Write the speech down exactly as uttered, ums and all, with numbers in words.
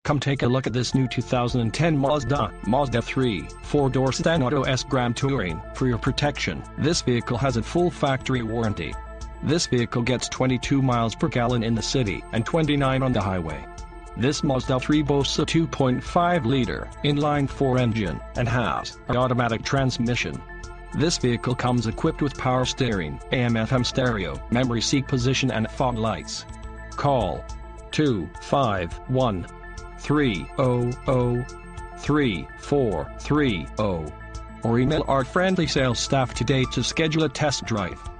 Come take a look at this new two thousand ten Mazda Mazda three four door Sedan Auto S Grand Touring. For your protection, this vehicle has a full factory warranty. This vehicle gets twenty-two miles per gallon in the city and twenty-nine on the highway. This Mazda three boasts a two point five liter inline-four engine and has an automatic transmission. This vehicle comes equipped with power steering, A M F M stereo, memory seat position and fog lights. Call two five one, three zero zero, three four three zero or email our friendly sales staff today to schedule a test drive.